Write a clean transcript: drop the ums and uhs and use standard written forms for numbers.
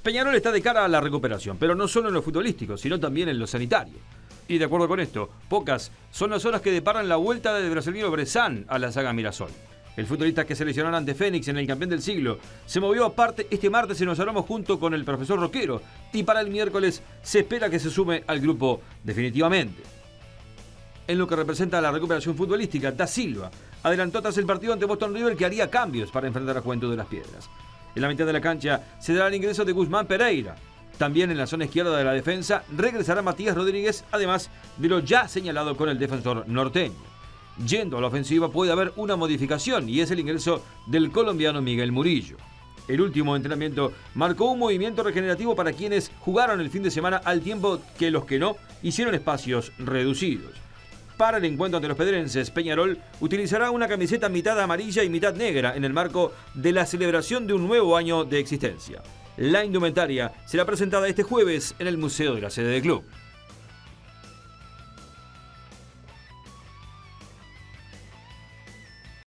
Peñarol está de cara a la recuperación, pero no solo en lo futbolístico, sino también en lo sanitario. Y de acuerdo con esto, pocas son las horas que deparan la vuelta del brasileño Bressan a la saga Mirassol. El futbolista que seleccionó ante Fénix en el campeón del siglo se movió aparte este martes en Los Aromos junto con el profesor Roquero y para el miércoles se espera que se sume al grupo definitivamente. En lo que representa la recuperación futbolística, Da Silva adelantó tras el partido ante Boston River que haría cambios para enfrentar a Juventud de las Piedras. En la mitad de la cancha se dará el ingreso de Guzmán Pereira. También en la zona izquierda de la defensa regresará Matías Rodríguez, además de lo ya señalado con el defensor norteño. Yendo a la ofensiva puede haber una modificación y es el ingreso del colombiano Miguel Murillo. El último entrenamiento marcó un movimiento regenerativo para quienes jugaron el fin de semana al tiempo que los que no hicieron espacios reducidos. Para el encuentro ante los pedrenses, Peñarol utilizará una camiseta mitad amarilla y mitad negra en el marco de la celebración de un nuevo año de existencia. La indumentaria será presentada este jueves en el Museo de la Sede del Club.